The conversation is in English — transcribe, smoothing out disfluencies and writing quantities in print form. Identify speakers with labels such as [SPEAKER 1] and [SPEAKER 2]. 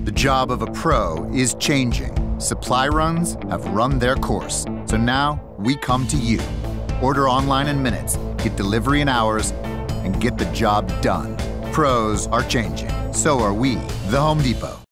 [SPEAKER 1] The job of a pro is changing. Supply runs have run their course. So now we come to you. Order online in minutes, get delivery in hours, and get the job done. Pros are changing. So are we, The Home Depot.